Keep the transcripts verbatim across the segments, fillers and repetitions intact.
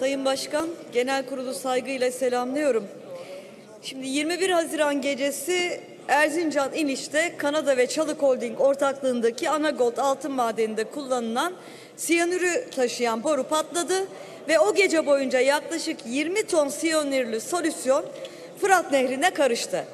Sayın Başkan, Genel Kurulu saygıyla selamlıyorum. Şimdi yirmi bir Haziran gecesi Erzincan İniş'te Kanada ve Çalık Holding ortaklığındaki Anagold altın madeninde kullanılan siyanürü taşıyan boru patladı ve o gece boyunca yaklaşık yirmi ton siyanürlü solüsyon Fırat Nehri'ne karıştı.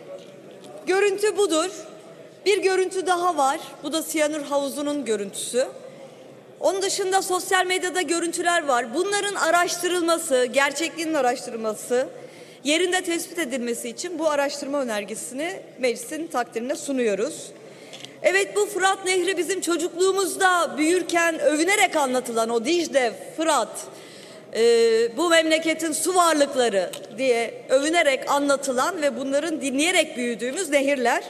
Görüntü budur. Bir görüntü daha var. Bu da siyanür havuzunun görüntüsü. Onun dışında sosyal medyada görüntüler var. Bunların araştırılması, gerçekliğinin araştırılması, yerinde tespit edilmesi için bu araştırma önergesini meclisin takdirine sunuyoruz. Evet, bu Fırat Nehri bizim çocukluğumuzda büyürken övünerek anlatılan o Dicle, Fırat, e, bu memleketin su varlıkları diye övünerek anlatılan ve bunların dinleyerek büyüdüğümüz nehirler.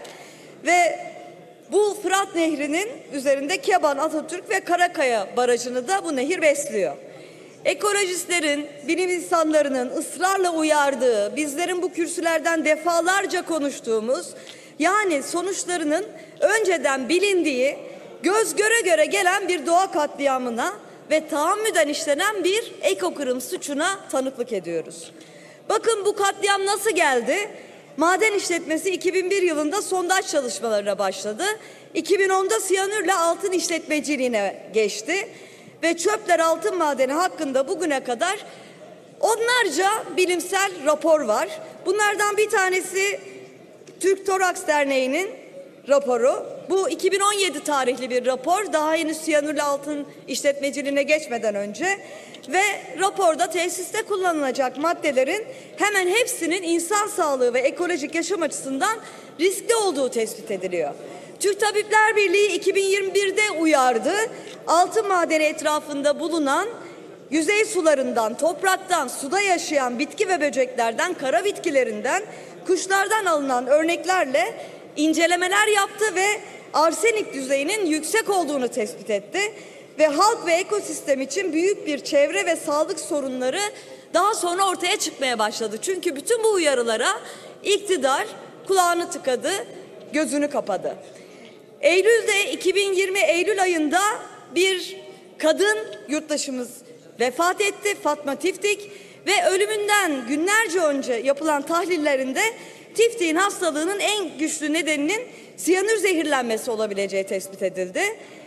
Ve bu Fırat Nehri'nin üzerinde Keban, Atatürk ve Karakaya barajını da bu nehir besliyor. Ekolojistlerin, bilim insanlarının ısrarla uyardığı, bizlerin bu kürsülerden defalarca konuştuğumuz, yani sonuçlarının önceden bilindiği, göz göre göre gelen bir doğa katliamına ve tahammüden işlenen bir ekokırım suçuna tanıklık ediyoruz. Bakın bu katliam nasıl geldi? Maden işletmesi iki bin bir yılında sondaj çalışmalarına başladı. iki bin onda siyanürle altın işletmeciliğine geçti. Ve Çöpler Altın Madeni hakkında bugüne kadar onlarca bilimsel rapor var. Bunlardan bir tanesi Türk Toraks Derneği'nin raporu. Bu iki bin on yedi tarihli bir rapor. Daha henüz siyanürle altın işletmeciliğine geçmeden önce. Ve raporda tesiste kullanılacak maddelerin hemen hepsinin insan sağlığı ve ekolojik yaşam açısından riskli olduğu tespit ediliyor. Türk Tabipler Birliği iki bin yirmi birde uyardı. Altın madeni etrafında bulunan yüzey sularından, topraktan, suda yaşayan bitki ve böceklerden, kara bitkilerinden, kuşlardan alınan örneklerle incelemeler yaptı ve arsenik düzeyinin yüksek olduğunu tespit etti. Ve halk ve ekosistem için büyük bir çevre ve sağlık sorunları daha sonra ortaya çıkmaya başladı. Çünkü bütün bu uyarılara iktidar kulağını tıkadı, gözünü kapadı. Eylül'de iki bin yirmi Eylül ayında bir kadın yurttaşımız vefat etti, Fatma Tiftik, ve ölümünden günlerce önce yapılan tahlillerinde Tiftik'in hastalığının en güçlü nedeninin siyanür zehirlenmesi olabileceği tespit edildi.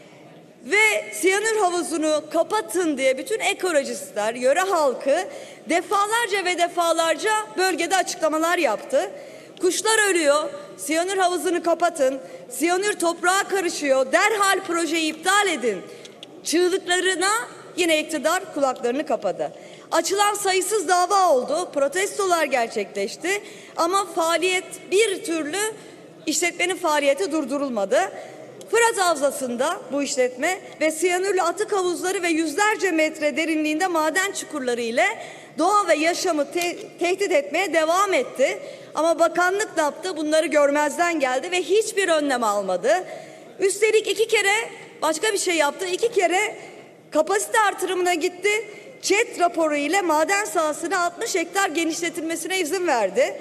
Ve siyanür havuzunu kapatın diye bütün ekolojistler, yöre halkı defalarca ve defalarca bölgede açıklamalar yaptı. Kuşlar ölüyor, siyanür havuzunu kapatın, siyanür toprağa karışıyor, derhal projeyi iptal edin çığlıklarına yine iktidar kulaklarını kapadı. Açılan sayısız dava oldu, protestolar gerçekleşti ama faaliyet bir türlü, işletmenin faaliyeti durdurulmadı. Fırat Havzası'nda bu işletme ve siyanürlü atık havuzları ve yüzlerce metre derinliğinde maden çukurları ile doğa ve yaşamı te tehdit etmeye devam etti. Ama bakanlık ne yaptı? Bunları görmezden geldi ve hiçbir önlem almadı. Üstelik iki kere başka bir şey yaptı. İki kere kapasite artırımına gitti. ÇED raporu ile maden sahasını altmış hektar genişletilmesine izin verdi.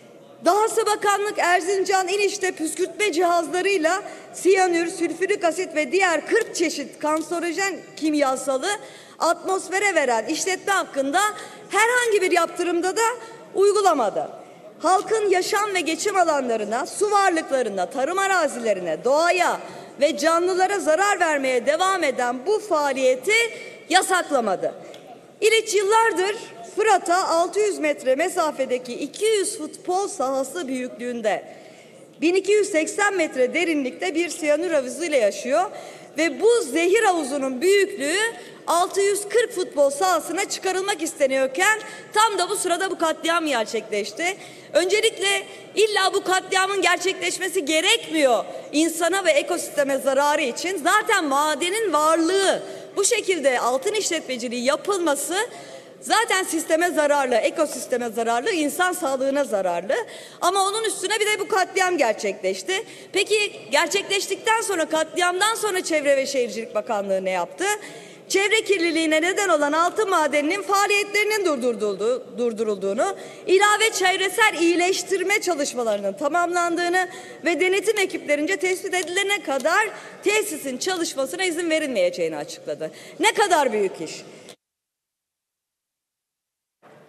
Dahası bakanlık Erzincan İniş'te püskürtme cihazlarıyla siyanür, sülfürik asit ve diğer kırk çeşit kanserojen kimyasalı atmosfere veren işletme hakkında herhangi bir yaptırımda da uygulamadı. Halkın yaşam ve geçim alanlarına, su varlıklarına, tarım arazilerine, doğaya ve canlılara zarar vermeye devam eden bu faaliyeti yasaklamadı. İliç yıllardır Fırat'a altı yüz metre mesafedeki iki yüz futbol sahası büyüklüğünde bin iki yüz seksen metre derinlikte bir siyanür havuzu ile yaşıyor ve bu zehir havuzunun büyüklüğü altı yüz kırk futbol sahasına çıkarılmak isteniyorken tam da bu sırada bu katliam gerçekleşti. Öncelikle illa bu katliamın gerçekleşmesi gerekmiyor insana ve ekosisteme zararı için. Zaten madenin varlığı, bu şekilde altın işletmeciliği yapılması zaten sisteme zararlı, ekosisteme zararlı, insan sağlığına zararlı. Ama onun üstüne bir de bu katliam gerçekleşti. Peki gerçekleştikten sonra, katliamdan sonra Çevre ve Şehircilik Bakanlığı ne yaptı? Çevre kirliliğine neden olan altın madeninin faaliyetlerinin durdurulduğu, durdurulduğunu, ilave çevresel iyileştirme çalışmalarının tamamlandığını ve denetim ekiplerince tespit edilene kadar tesisin çalışmasına izin verilmeyeceğini açıkladı. Ne kadar büyük iş!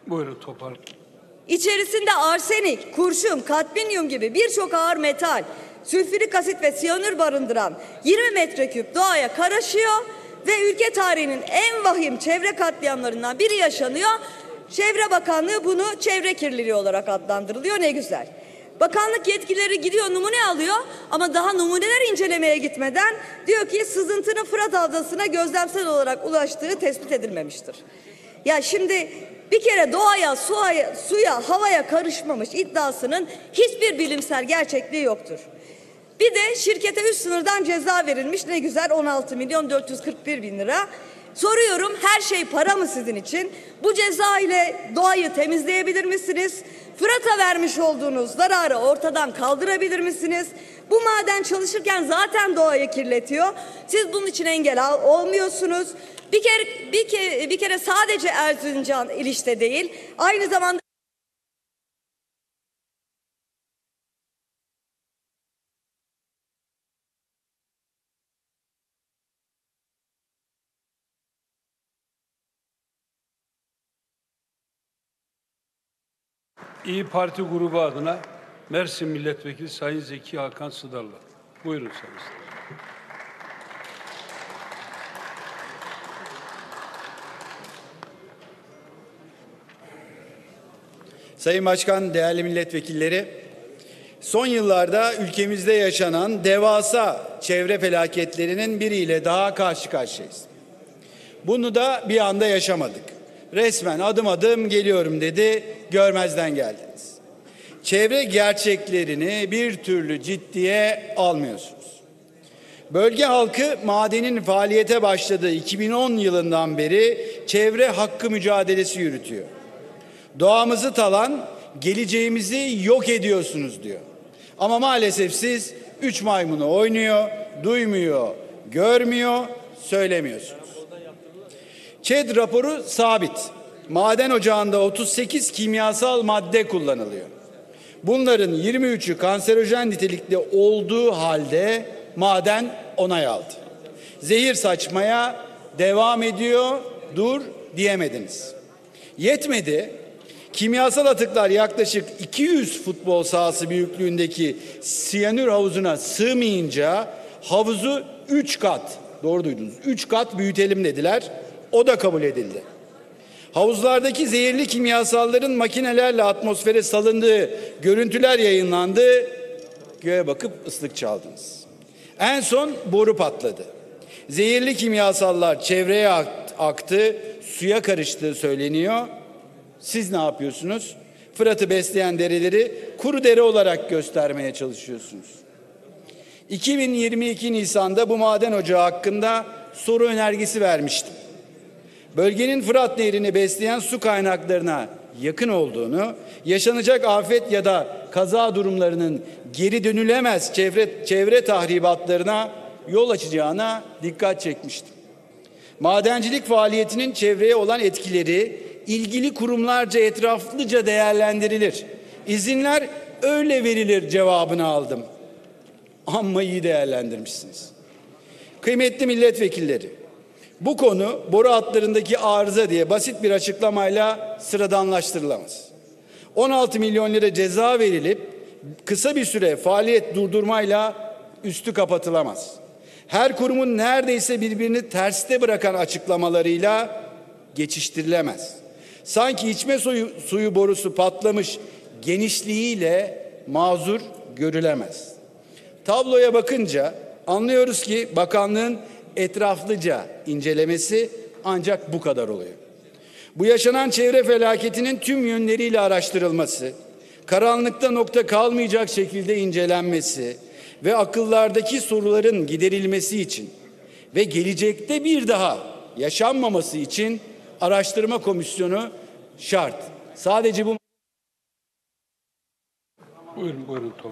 Buyurun toparlayın. İçerisinde arsenik, kurşun, kadminyum gibi birçok ağır metal, sülfürik asit ve siyanür barındıran yirmi metreküp doğaya karışıyor ve ülke tarihinin en vahim çevre katliamlarından biri yaşanıyor. Çevre Bakanlığı bunu çevre kirliliği olarak adlandırılıyor. Ne güzel. Bakanlık yetkilileri gidiyor numune alıyor ama daha numuneler incelemeye gitmeden diyor ki sızıntının Fırat Havzası'na gözlemsel olarak ulaştığı tespit edilmemiştir. Ya şimdi bir kere doğaya, suya, suya, havaya karışmamış iddiasının hiçbir bilimsel gerçekliği yoktur. Bir de şirkete üst sınırdan ceza verilmiş, ne güzel, on altı milyon dört yüz kırk bir bin lira. Soruyorum, her şey para mı sizin için? Bu ceza ile doğayı temizleyebilir misiniz? Fırat'a vermiş olduğunuz zararı ortadan kaldırabilir misiniz? Bu maden çalışırken zaten doğayı kirletiyor. Siz bunun için engel olmuyorsunuz. Bir kere, bir kere, bir kere sadece Erzincan İliç'te değil, aynı zamanda İyi Parti grubu adına Mersin Milletvekili Sayın Zeki Hakan Sıdarlı. Buyurun Sayın Sıdarlı. Sayın Başkan, değerli milletvekilleri, son yıllarda ülkemizde yaşanan devasa çevre felaketlerinin biriyle daha karşı karşıyayız. Bunu da bir anda yaşamadık. Resmen adım adım geliyorum dedi, görmezden geldiniz. Çevre gerçeklerini bir türlü ciddiye almıyorsunuz. Bölge halkı madenin faaliyete başladığı iki bin on yılından beri çevre hakkı mücadelesi yürütüyor. Doğamızı talan, geleceğimizi yok ediyorsunuz diyor. Ama maalesef siz üç maymunu oynuyor, duymuyor, görmüyor, söylemiyorsunuz. ÇED raporu sabit. Maden ocağında otuz sekiz kimyasal madde kullanılıyor. Bunların yirmi üçü kanserojen nitelikli olduğu halde maden onay aldı. Zehir saçmaya devam ediyor, dur diyemediniz. Yetmedi. Kimyasal atıklar yaklaşık iki yüz futbol sahası büyüklüğündeki siyanür havuzuna sığmayınca havuzu üç kat, doğru duydunuz, üç kat büyütelim dediler. O da kabul edildi. Havuzlardaki zehirli kimyasalların makinelerle atmosfere salındığı görüntüler yayınlandı. Göğe bakıp ıslık çaldınız. En son boru patladı. Zehirli kimyasallar çevreye aktı, suya karıştığı söyleniyor. Siz ne yapıyorsunuz? Fırat'ı besleyen dereleri kuru dere olarak göstermeye çalışıyorsunuz. iki bin yirmi iki Nisan'da bu maden ocağı hakkında soru önergesi vermiştim. Bölgenin Fırat Nehri'ni besleyen su kaynaklarına yakın olduğunu, yaşanacak afet ya da kaza durumlarının geri dönülemez çevre, çevre tahribatlarına yol açacağına dikkat çekmiştim. Madencilik faaliyetinin çevreye olan etkileri ilgili kurumlarca etraflıca değerlendirilir. İzinler öyle verilir cevabını aldım. Amma iyi değerlendirmişsiniz. Kıymetli milletvekilleri, bu konu boru hatlarındaki arıza diye basit bir açıklamayla sıradanlaştırılamaz. on altı milyon lira ceza verilip kısa bir süre faaliyet durdurmayla üstü kapatılamaz. Her kurumun neredeyse birbirini terste bırakan açıklamalarıyla geçiştirilemez. Sanki içme suyu, suyu borusu patlamış genişliğiyle mazur görülemez. Tabloya bakınca anlıyoruz ki bakanlığın etraflıca incelemesi ancak bu kadar oluyor. Bu yaşanan çevre felaketinin tüm yönleriyle araştırılması, karanlıkta nokta kalmayacak şekilde incelenmesi ve akıllardaki soruların giderilmesi için ve gelecekte bir daha yaşanmaması için araştırma komisyonu şart. Sadece bu... Buyurun, buyurun Tom.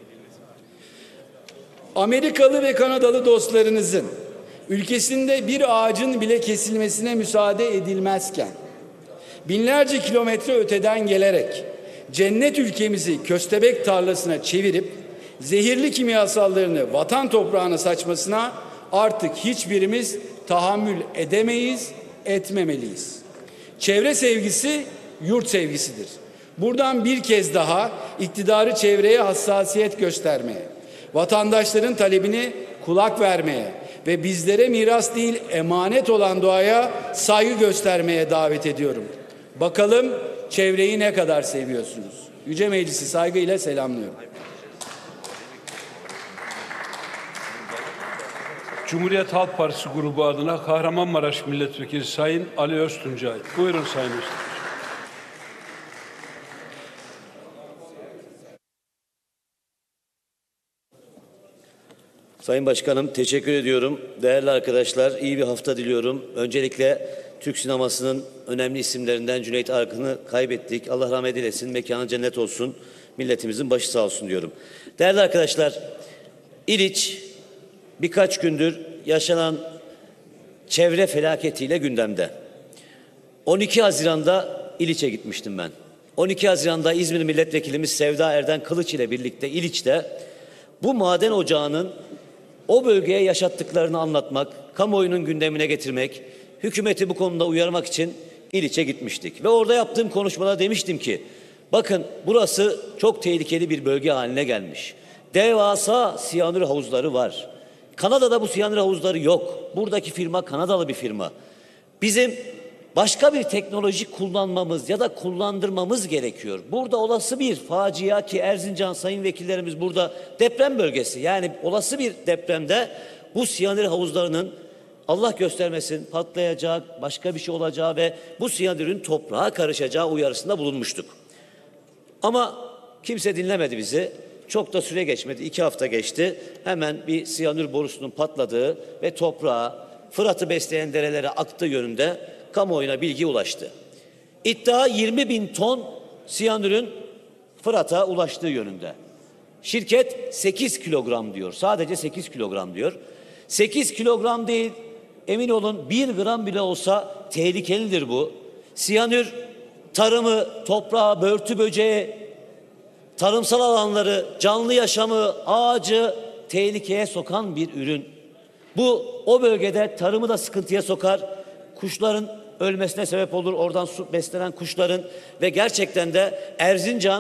Amerikalı ve Kanadalı dostlarınızın ülkesinde bir ağacın bile kesilmesine müsaade edilmezken, binlerce kilometre öteden gelerek cennet ülkemizi köstebek tarlasına çevirip zehirli kimyasallarını vatan toprağına saçmasına artık hiçbirimiz tahammül edemeyiz, etmemeliyiz. Çevre sevgisi yurt sevgisidir. Buradan bir kez daha iktidarı çevreye hassasiyet göstermeye, vatandaşların talebini kulak vermeye ve bizlere miras değil emanet olan doğaya saygı göstermeye davet ediyorum. Bakalım çevreyi ne kadar seviyorsunuz? Yüce Meclisi saygıyla selamlıyorum. Cumhuriyet Halk Partisi grubu adına Kahramanmaraş Milletvekili Sayın Ali Öztuncay. Buyurun Sayın Öztuncay. Sayın Başkanım, teşekkür ediyorum. Değerli arkadaşlar, iyi bir hafta diliyorum. Öncelikle Türk sinemasının önemli isimlerinden Cüneyt Arkın'ı kaybettik. Allah rahmet eylesin, mekanı cennet olsun, milletimizin başı sağ olsun diyorum. Değerli arkadaşlar, İliç birkaç gündür yaşanan çevre felaketiyle gündemde. on iki Haziran'da İliç'e gitmiştim ben. on iki Haziran'da İzmir Milletvekilimiz Sevda Erden Kılıç ile birlikte İliç'te bu maden ocağının o bölgeye yaşattıklarını anlatmak, kamuoyunun gündemine getirmek, hükümeti bu konuda uyarmak için İliç'e gitmiştik. Ve orada yaptığım konuşmada demiştim ki, bakın burası çok tehlikeli bir bölge haline gelmiş. Devasa siyanür havuzları var. Kanada'da bu siyanür havuzları yok. Buradaki firma Kanadalı bir firma. Bizim başka bir teknoloji kullanmamız ya da kullandırmamız gerekiyor. Burada olası bir facia ki Erzincan sayın vekillerimiz burada deprem bölgesi. Yani olası bir depremde bu siyanür havuzlarının Allah göstermesin patlayacak, başka bir şey olacağı ve bu siyanürün toprağa karışacağı uyarısında bulunmuştuk. Ama kimse dinlemedi bizi. Çok da süre geçmedi. iki hafta geçti. Hemen bir siyanür borusunun patladığı ve toprağa, Fırat'ı besleyen derelere aktığı yönünde kamuoyuna bilgi ulaştı. İddia yirmi bin ton siyanürün Fırat'a ulaştığı yönünde. Şirket sekiz kilogram diyor. Sadece sekiz kilogram diyor. sekiz kilogram değil, emin olun bir gram bile olsa tehlikelidir bu. Siyanür tarımı, toprağı, börtü böceği, tarımsal alanları, canlı yaşamı, ağacı tehlikeye sokan bir ürün. Bu o bölgede tarımı da sıkıntıya sokar. Kuşların ölmesine sebep olur. Oradan su beslenen kuşların ve gerçekten de Erzincan,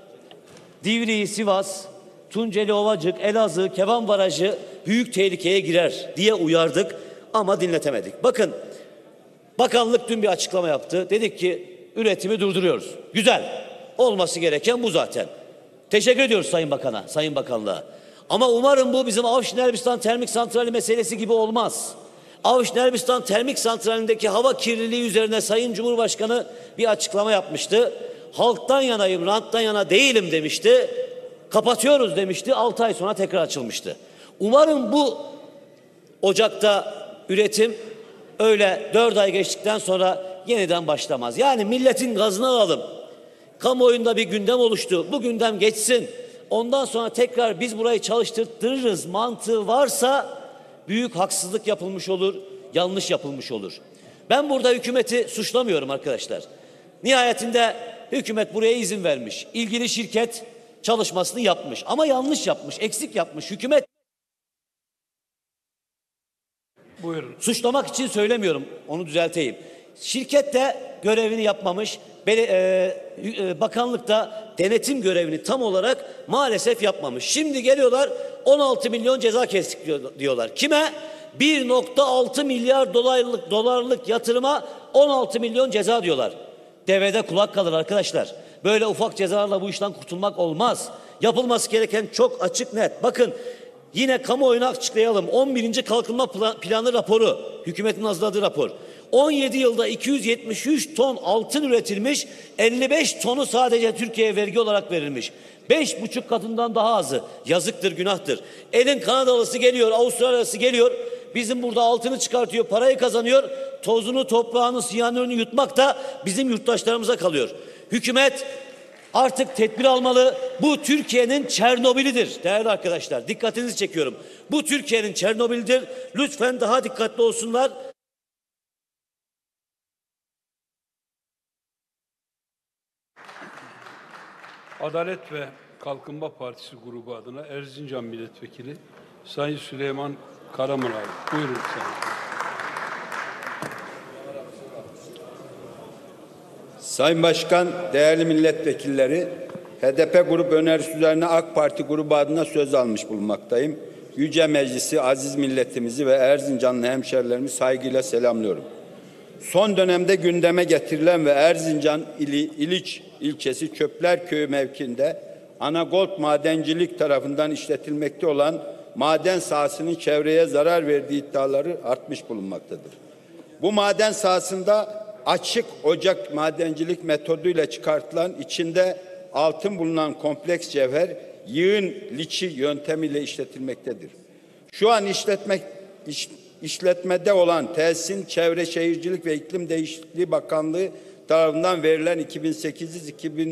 Divriği, Sivas, Tunceli Ovacık, Elazığ, Keban Barajı büyük tehlikeye girer diye uyardık ama dinletemedik. Bakın bakanlık dün bir açıklama yaptı. Dedik ki üretimi durduruyoruz. Güzel. Olması gereken bu zaten. Teşekkür ediyoruz Sayın Bakan'a, Sayın Bakanlığa. Ama umarım bu bizim Avşin Elbistan Termik Santrali meselesi gibi olmaz. Avşin Elbistan Termik Santrali'ndeki hava kirliliği üzerine Sayın Cumhurbaşkanı bir açıklama yapmıştı. Halktan yanayım, ranttan yana değilim demişti. Kapatıyoruz demişti. altı ay sonra tekrar açılmıştı. Umarım bu Ocak'ta üretim öyle dört ay geçtikten sonra yeniden başlamaz. Yani milletin gazını alalım. Kamuoyunda bir gündem oluştu. Bu gündem geçsin. Ondan sonra tekrar biz burayı çalıştırırız mantığı varsa büyük haksızlık yapılmış olur, yanlış yapılmış olur. Ben burada hükümeti suçlamıyorum arkadaşlar. Nihayetinde hükümet buraya izin vermiş. İlgili şirket çalışmasını yapmış ama yanlış yapmış, eksik yapmış. Hükümet Buyurun. suçlamak için söylemiyorum, onu düzelteyim. Şirket de görevini yapmamış. Beli, e, e, bakanlık da denetim görevini tam olarak maalesef yapmamış. Şimdi geliyorlar on altı milyon ceza kestik diyorlar. Kime? bir nokta altı milyar dolarlık dolarlık yatırıma on altı milyon ceza diyorlar. Devede kulak kalır arkadaşlar. Böyle ufak cezalarla bu işten kurtulmak olmaz. Yapılması gereken çok açık net. Bakın yine kamuoyuna açıklayalım. on birinci kalkınma planı raporu, hükümetin hazırladığı rapor. on yedi yılda iki yüz yetmiş üç ton altın üretilmiş, elli beş tonu sadece Türkiye'ye vergi olarak verilmiş. Beş buçuk katından daha azı. Yazıktır, günahtır. Elin Kanadalısı geliyor, Avustralyalısı geliyor. Bizim burada altını çıkartıyor, parayı kazanıyor. Tozunu, toprağını, siyanürünü yutmak da bizim yurttaşlarımıza kalıyor. Hükümet artık tedbir almalı. Bu Türkiye'nin Çernobil'idir değerli arkadaşlar. Dikkatinizi çekiyorum. Bu Türkiye'nin Çernobil'idir. Lütfen daha dikkatli olsunlar. Adalet ve Kalkınma Partisi grubu adına Erzincan Milletvekili Sayın Süleyman Karaman abi. Buyurun Sayın. Sayın Başkan, değerli milletvekilleri, H D P grup önerisi üzerine AK Parti grubu adına söz almış bulunmaktayım. Yüce Meclisi, aziz milletimizi ve Erzincanlı hemşerilerimi saygıyla selamlıyorum. Son dönemde gündeme getirilen ve Erzincan ili, İliç ilçesi Çöplerköyü mevkiinde Anagold Madencilik tarafından işletilmekte olan maden sahasının çevreye zarar verdiği iddiaları artmış bulunmaktadır. Bu maden sahasında açık ocak madencilik metoduyla çıkartılan, içinde altın bulunan kompleks cevher yığın liçi yöntemiyle işletilmektedir. Şu an işletmek iş, işletmede olan tesisin Çevre Şehircilik ve İklim Değişikliği Bakanlığı tarafından verilen iki bin sekiz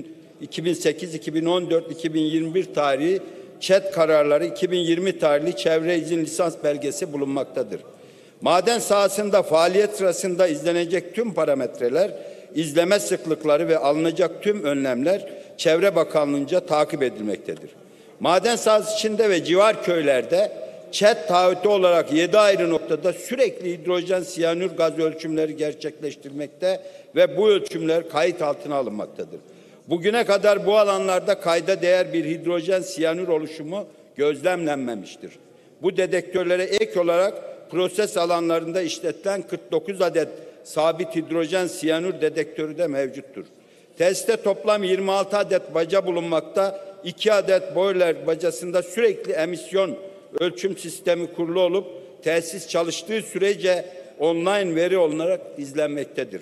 iki bin on dört iki bin yirmi bir tarihi ÇED kararları iki bin yirmi tarihli çevre izin lisans belgesi bulunmaktadır. Maden sahasında faaliyet sırasında izlenecek tüm parametreler, izleme sıklıkları ve alınacak tüm önlemler Çevre Bakanlığı'nca takip edilmektedir. Maden sahası içinde ve civar köylerde ÇED taahhütü olarak yedi ayrı noktada sürekli hidrojen siyanür gaz ölçümleri gerçekleştirmekte ve bu ölçümler kayıt altına alınmaktadır. Bugüne kadar bu alanlarda kayda değer bir hidrojen siyanür oluşumu gözlemlenmemiştir. Bu dedektörlere ek olarak proses alanlarında işletilen kırk dokuz adet sabit hidrojen siyanür dedektörü de mevcuttur. Tesiste toplam yirmi altı adet baca bulunmakta, iki adet boiler bacasında sürekli emisyon ölçüm sistemi kurulu olup tesis çalıştığı sürece online veri olarak izlenmektedir.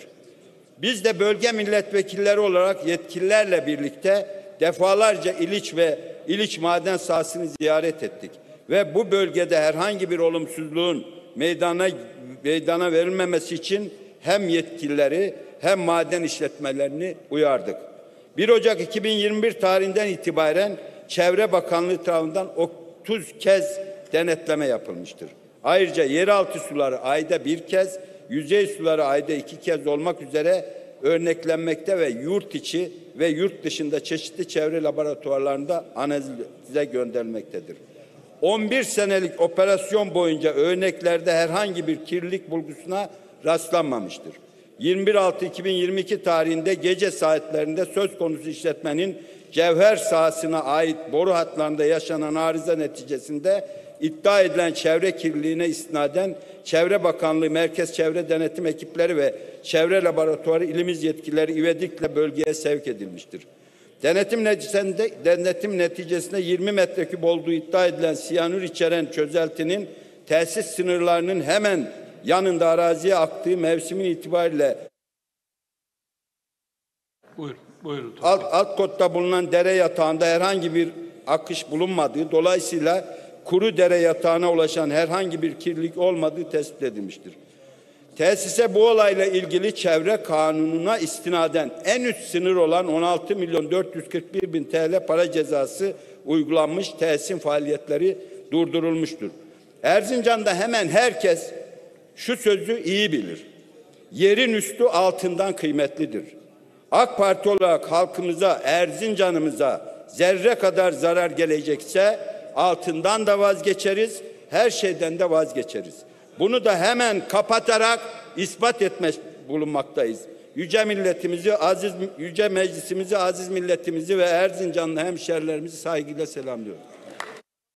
Biz de bölge milletvekilleri olarak yetkililerle birlikte defalarca İliç ve İliç maden sahasını ziyaret ettik ve bu bölgede herhangi bir olumsuzluğun meydana meydana verilmemesi için hem yetkilileri hem maden işletmelerini uyardık. bir Ocak iki bin yirmi bir tarihinden itibaren Çevre Bakanlığı tarafından otuz kez denetleme yapılmıştır. Ayrıca yeraltı suları ayda bir kez, yüzey suları ayda iki kez olmak üzere örneklenmekte ve yurt içi ve yurt dışında çeşitli çevre laboratuvarlarında analize gönderilmektedir. on bir senelik operasyon boyunca örneklerde herhangi bir kirlilik bulgusuna rastlanmamıştır. yirmi bir Altı iki bin yirmi iki tarihinde gece saatlerinde söz konusu işletmenin cevher sahasına ait boru hatlarında yaşanan arıza neticesinde iddia edilen çevre kirliliğine istinaden Çevre Bakanlığı Merkez Çevre Denetim Ekipleri ve Çevre Laboratuvarı ilimiz yetkilileri ivedilikle bölgeye sevk edilmiştir. Denetim neticesinde, denetim neticesinde yirmi metreküp olduğu iddia edilen siyanür içeren çözeltinin tesis sınırlarının hemen yanında araziye aktığı mevsimin itibariyle Buyurun, buyurun. alt, alt kotta bulunan dere yatağında herhangi bir akış bulunmadığı, dolayısıyla kuru dere yatağına ulaşan herhangi bir kirlilik olmadığı tespit edilmiştir. Tesise bu olayla ilgili çevre kanununa istinaden en üst sınır olan on altı milyon dört yüz kırk bir bin T L para cezası uygulanmış, tesisin faaliyetleri durdurulmuştur. Erzincan'da hemen herkes şu sözü iyi bilir: yerin üstü altından kıymetlidir. AK Parti olarak halkımıza, Erzincan'ımıza zerre kadar zarar gelecekse altından da vazgeçeriz, her şeyden de vazgeçeriz. Bunu da hemen kapatarak ispat etmek bulunmaktayız. Yüce milletimizi, aziz yüce meclisimizi, aziz milletimizi ve Erzincanlı hemşerilerimizi saygıyla selamlıyorum.